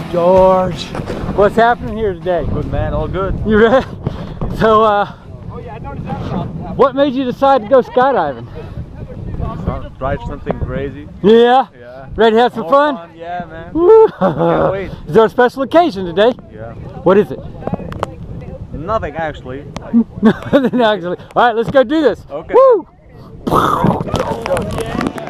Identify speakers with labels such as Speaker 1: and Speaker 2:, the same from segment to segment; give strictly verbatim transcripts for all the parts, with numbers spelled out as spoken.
Speaker 1: George, what's happening here today?
Speaker 2: Good, man, all good.
Speaker 1: You ready? So, uh, what made you decide to go skydiving?
Speaker 2: So, try something crazy.
Speaker 1: Yeah?
Speaker 2: Yeah.
Speaker 1: Ready to have some fun?
Speaker 2: fun? Yeah, man.
Speaker 1: Woo.
Speaker 2: Can't wait.
Speaker 1: Is there a special occasion today?
Speaker 2: Yeah.
Speaker 1: What is it?
Speaker 2: Nothing, actually. Like,
Speaker 1: Nothing actually. All right, let's go do this.
Speaker 2: Okay.
Speaker 1: Woo!
Speaker 2: Let's go.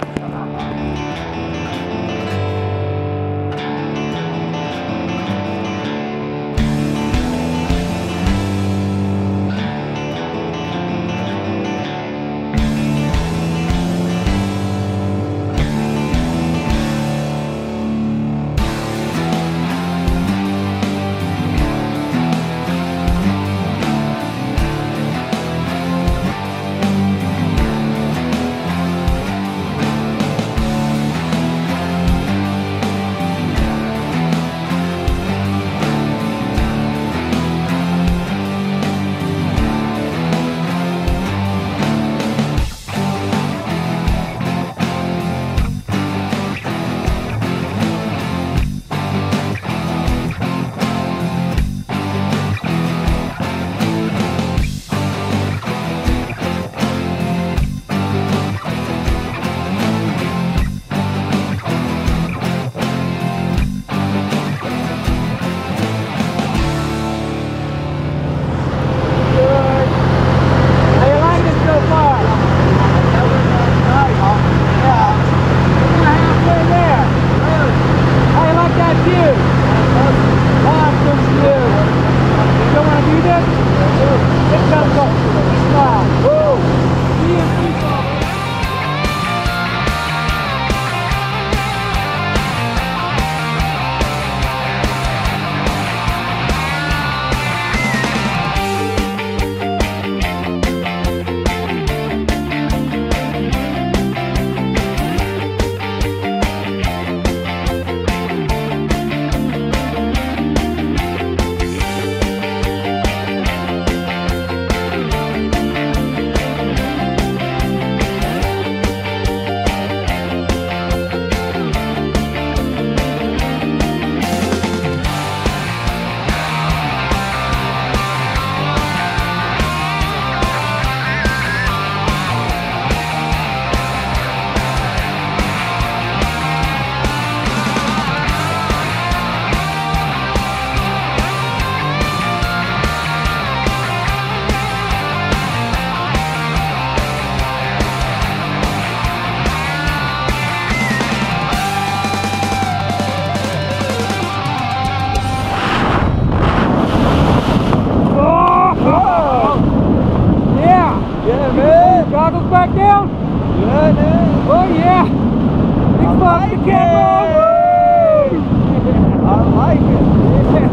Speaker 1: Goggles back down?
Speaker 2: Yeah, man.
Speaker 1: Oh yeah. Big box the camera. Woo!
Speaker 2: I like it.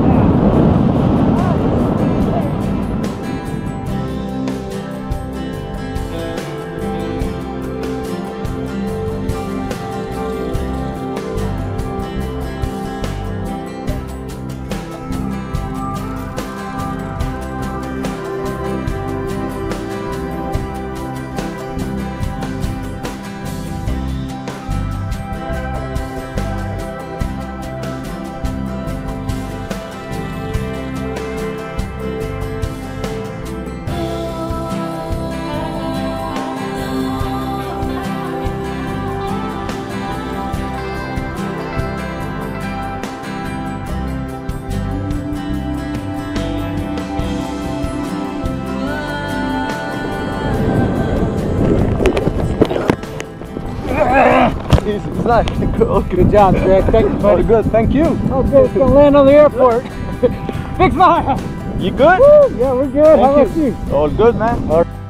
Speaker 2: It's nice. Good,
Speaker 1: good job, Greg. Thank you, buddy.
Speaker 2: Oh, good. Thank you.
Speaker 1: Oh, good. It's gonna land on the airport. Big smile.
Speaker 2: You good?
Speaker 1: Woo! Yeah, we're good.
Speaker 2: Thank
Speaker 1: How about
Speaker 2: you?
Speaker 1: you?
Speaker 2: All good, man. All right.